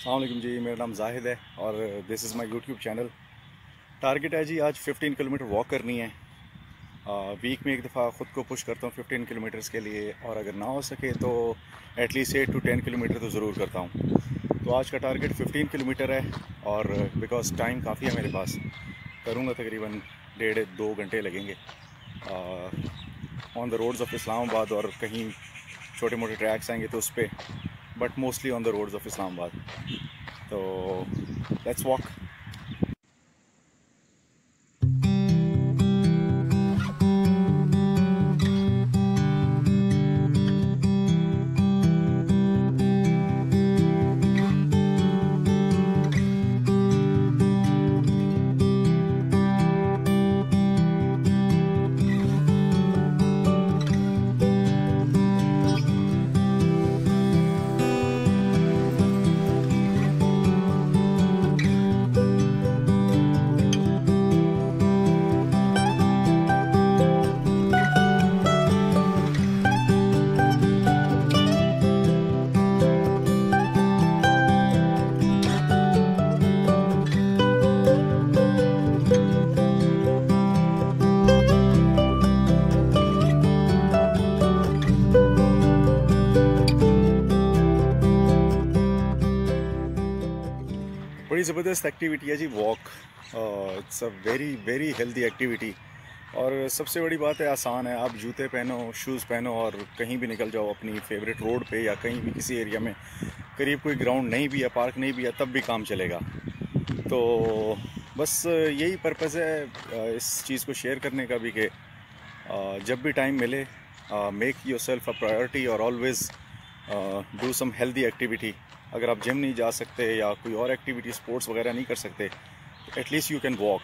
अस्सलाम वालेकुम जी, मेरा नाम जाहिद है और this is my YouTube channel. Target है जी आज 15 किलोमीटर वॉक करनी है। वीक में एक दफ़ा ख़ुद को पुश करता हूँ 15 किलोमीटर्स के लिए, और अगर ना हो सके तो एटलीस्ट 8 to 10 किलोमीटर तो ज़रूर करता हूँ। तो आज का टारगेट 15 किलोमीटर है और बिकॉज़ टाइम काफ़ी है मेरे पास, करूँगा तकरीबन 1.5-2 घंटे लगेंगे on the roads of Islamabad, और कहीं छोटे मोटे ट्रैक्स आएंगे तो उस पर, but mostly on the roads of Islamabad. तो लेट्स वॉक। बड़ी ज़बरदस्त एक्टिविटी है जी walk. It's a very very healthy activity, और सबसे बड़ी बात है आसान है। आप जूते पहनो, शूज़ पहनो और कहीं भी निकल जाओ अपनी फेवरेट रोड पे, या कहीं भी किसी एरिया में करीब कोई ग्राउंड नहीं भी है, पार्क नहीं भी है, तब भी काम चलेगा। तो बस यही पर्पज़ है इस चीज़ को शेयर करने का भी, कि जब भी टाइम मिले make yourself a priority और always do some healthy activity. अगर आप जिम नहीं जा सकते या कोई और एक्टिविटी स्पोर्ट्स वगैरह नहीं कर सकते, एटलीस्ट यू कैन वॉक।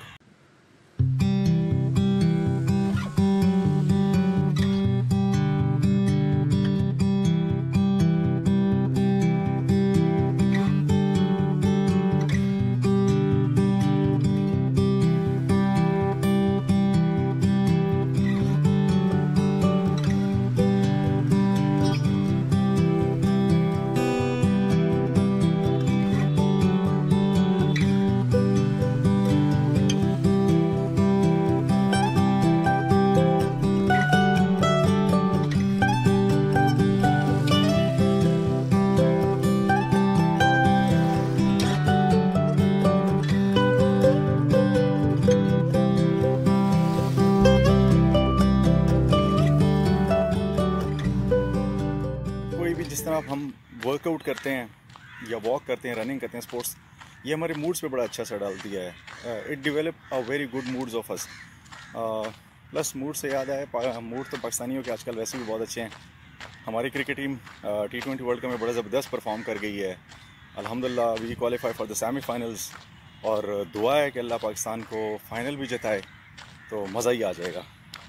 जिस तरह हम वर्कआउट करते हैं या वॉक करते हैं, रनिंग करते हैं, स्पोर्ट्स, ये हमारे मूड्स पे बड़ा अच्छा असर डालती है। It develop a very good moods of us. Plus mood से याद आया, मूड तो पाकिस्तानियों के आजकल वैसे भी बहुत अच्छे हैं। हमारी cricket team T20 world cup में बड़ा ज़बरदस्त परफॉर्म कर गई है। अल्हम्दुलिल्लाह we qualify for the semifinals, और दुआ है कि अल्लाह पाकिस्तान को फ़ाइनल भी जिताए तो मज़ा ही आ जाएगा।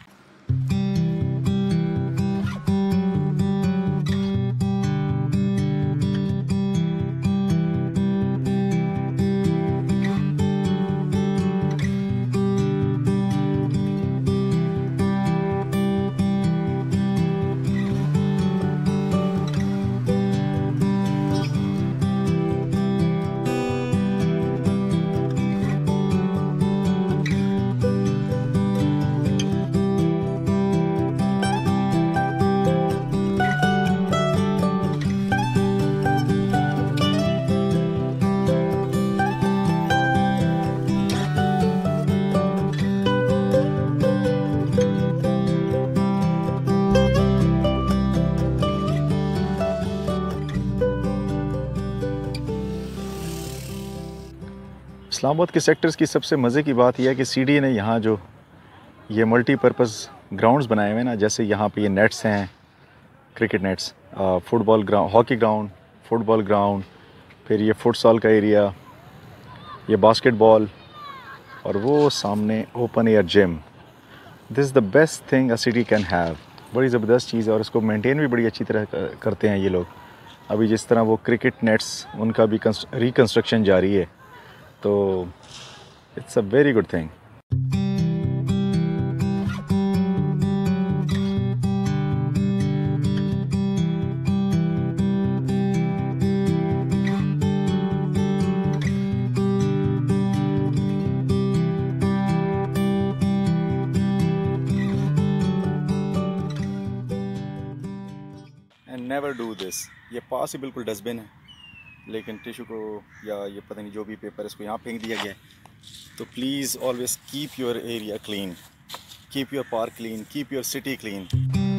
इस्लामाबाद के सेक्टर्स की सबसे मज़े की बात यह है कि सीडी ने यहाँ जो ये मल्टीपर्पज़ ग्राउंड्स बनाए हुए हैं ना, जैसे यहाँ पे ये नेट्स हैं, cricket nets, football ground, hockey ground, football ground, फिर ये फुटसॉल का एरिया, ये बास्केटबॉल, और वो सामने open air gym. This is the best thing a city can have. बड़ी ज़बरदस्त चीज़ है, और इसको मेंटेन भी बड़ी अच्छी तरह करते हैं ये लोग। अभी जिस तरह वो क्रिकेट नेट्स, उनका भी रिकन्स्ट्रक्शन जारी है, तो it's a very good thing. Never do this. ये पास ही बिल्कुल डस्टबिन है, लेकिन टिशू को या ये पता नहीं जो भी पेपर है इसको यहाँ फेंक दिया गया है। तो please always keep your area clean, keep your park clean, keep your city clean.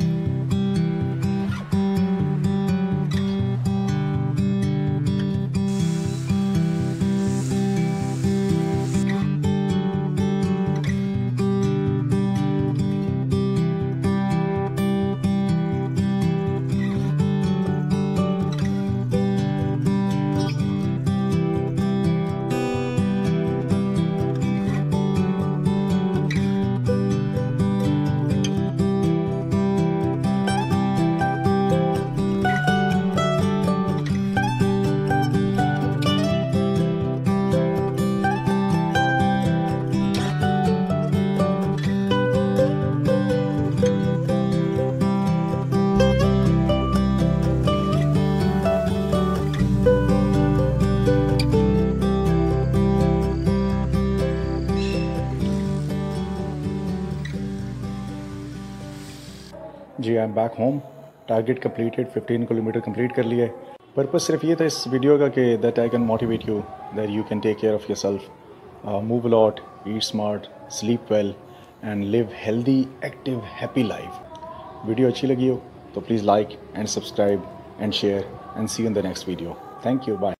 जी I am back home. Target completed, 15 kilometre complete कर लिया है। पर्पस सिर्फ ये था इस वीडियो का कि that I can motivate you that you can take care of yourself, move a lot, eat smart, sleep well and live healthy, active, happy life. Video अच्छी लगी हो तो please like and subscribe and share and see you in the next video. Thank you, bye.